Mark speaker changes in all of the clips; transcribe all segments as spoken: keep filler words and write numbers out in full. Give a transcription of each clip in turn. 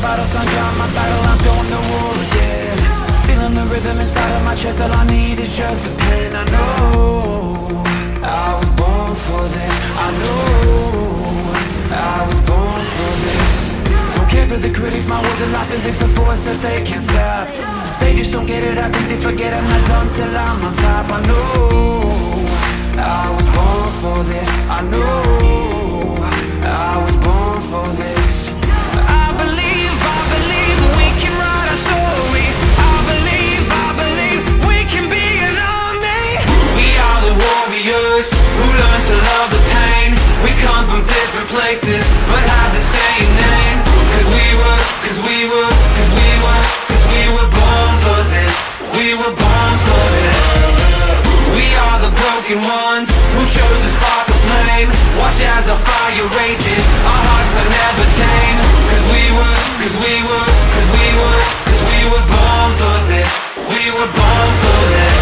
Speaker 1: vital signs, yeah, my battle lines going to war again. Feeling the rhythm inside of my chest, all I need is just a pen. I know I was born for this. I know I was born for this. Don't care for the critics, my words are like physics, a force that they can't stop. They just don't get it, I think they forget I'm not done till I'm on top. I know I was born for this. I know I was born for this. I believe, I believe we can write our story. I believe, I believe we can be an army. We are the warriors who learn to love the pain. We come from different places but have the same name. Cause we were, cause we were, cause we were, cause we were born for this. We were born for this. We are the broken ones who chose to spark a flame. Watch as our fire rages, our hearts are never tame. Cause we were, cause we were, cause we were, cause we were born for this. We were born for this.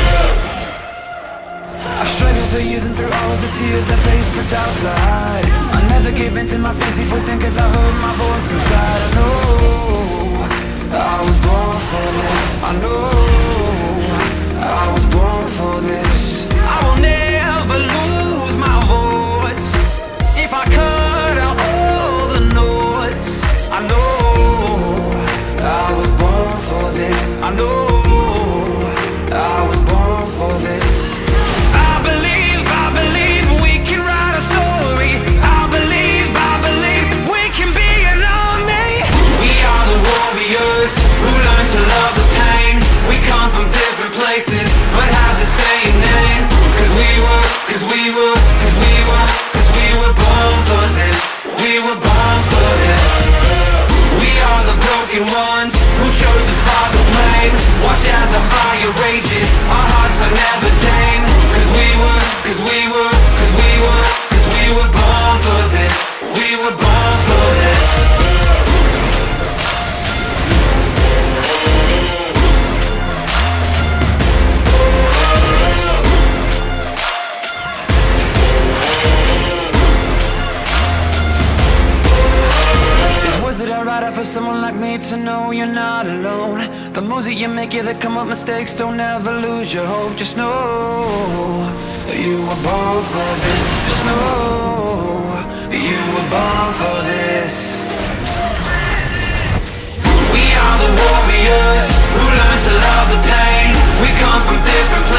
Speaker 1: I've struggled for years and through all of the tears I faced the doubts I hide. I never gave in to my fears deep within cause I heard my voice inside. I know I was born for this. I know I was born for this. I will never lose my voice. If I cut out all the noise, I know I was born for this. I know I was born for this. I believe, I believe we can write a story. I believe, I believe we can be an army. We are the warriors who learn to love the pain. We come from different places but have the same name. Cause we were, cause we were, cause we were, cause we were born for this. We were born for this. We are the broken ones who chose to spark a flame. Watch as our fire rages, our hearts are never tame. Cause we were, cause we were, cause we were, cause we were born for this. We were born for this. For someone like me to know you're not alone. The moves that you make, yeah, that come up mistakes. Don't ever lose your hope. Just know you were born for this. Just know you were born for this. We are the warriors who learn to love the pain. We come from different